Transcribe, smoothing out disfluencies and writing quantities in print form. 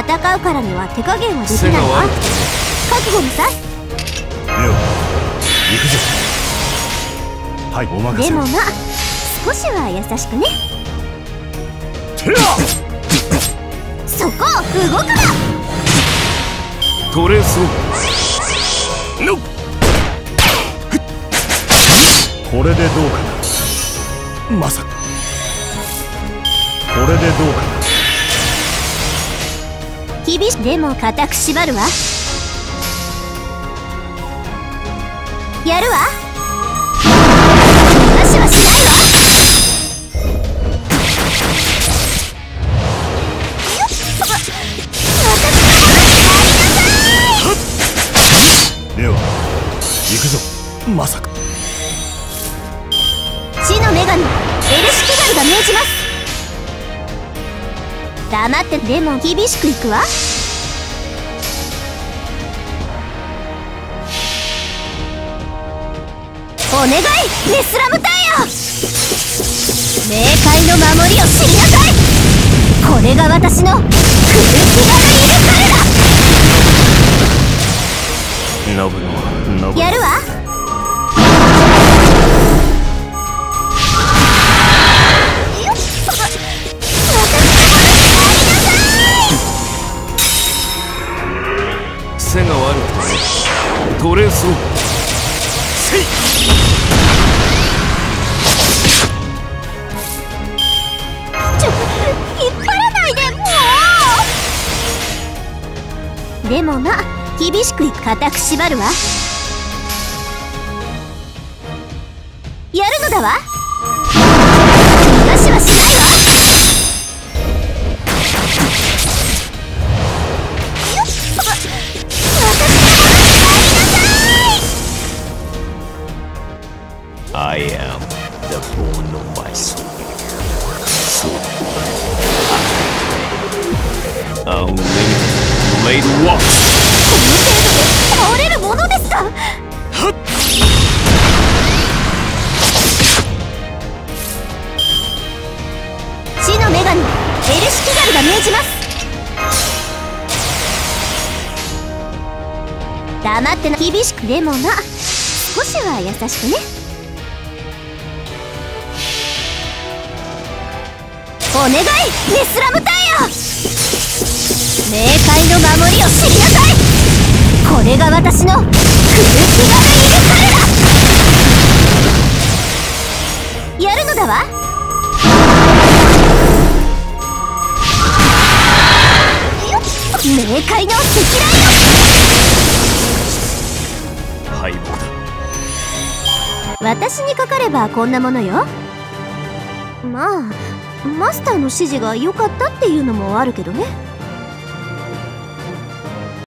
戦うからには手加減はできないわ。覚悟なさい。 レオ、行くぞ。はい、お任せ。 でもな、少しは優しくね。そこ動くな。 トレースのこれでどうかな。まさかこれでどうかな。 厳しでも固く縛るわ。やるわ。逃しはしないわ。 レオ、行くぞ。まさか地の女神エルシキガルが命じます。黙ってでも厳しくいくわ。お願いネスラムタイヤ。冥界の守りを知りなさい。これが私のクルキガルイルカルだ。 ノブのやるわ。 背が悪くてトレースをせい。 引っ張らないでもう。でもな、厳しく固く縛るわ。やるのだわ。逃がしはしないわ。 I am the bone of my soul. So I'll lay the walk. この程度で倒れるものですか。地の女神エルシキガルが命じます。黙ってな。厳しくでもな、少しは優しくね。お願いネスラムタイヤ。冥界の守りを知りなさい。これが私のクルキガルイルカルだ。やるのだわ。冥界の積雷よ。 敗北だ。 私にかかればこんなものよ。まあマスターの指示が良かったっていうのもあるけどね。